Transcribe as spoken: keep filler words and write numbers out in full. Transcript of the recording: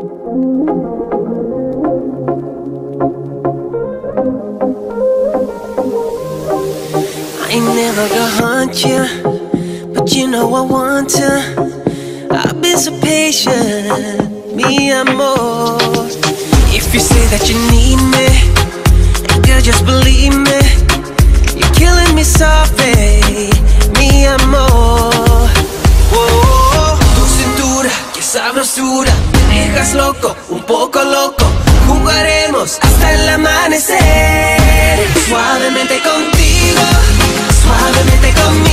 I ain't never gonna hunt you, but you know I want to. I've been so patient, me amor. If you say that you need me, and girl, just believe me. You're killing me softly, mi amor. Oh, tu cintura, qué sabrosura, me dejas loco, un poco loco. Jugaremos hasta el amanecer, suavemente contigo, suavemente conmigo.